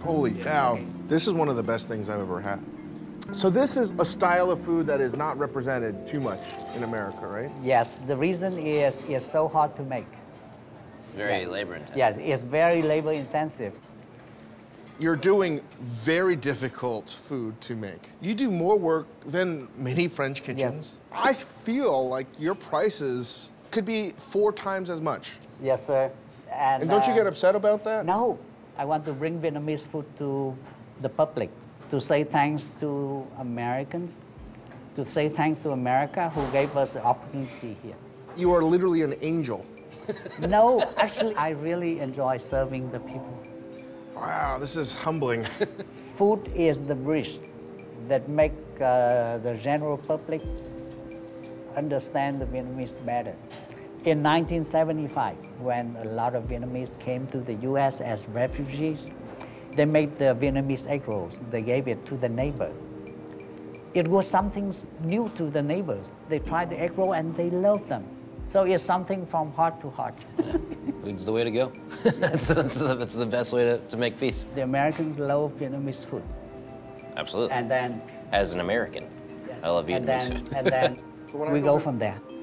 Holy cow. This is one of the best things I've ever had. So this is a style of food that is not represented too much in America, right? Yes, the reason is it's so hard to make. Very labor intensive. Yes, it's very labor intensive. You're doing very difficult food to make. You do more work than many French kitchens. Yes. I feel like your prices could be 4 times as much. Yes, sir. And don't you get upset about that? No. I want to bring Vietnamese food to the public, to say thanks to Americans, to say thanks to America who gave us the opportunity here. You are literally an angel. No, actually, I really enjoy serving the people. Wow, this is humbling. Food is the bridge that make the general public understand the Vietnamese better. In 1975, when a lot of Vietnamese came to the US as refugees, they made the Vietnamese egg rolls. They gave it to the neighbor. It was something new to the neighbors. They tried the egg roll and they loved them. So it's something from heart to heart. Yeah. Food's the way to go. It's the best way to make peace. The Americans love Vietnamese food. Absolutely. And then... As an American, Yes. I love Vietnamese food. And then we go from there.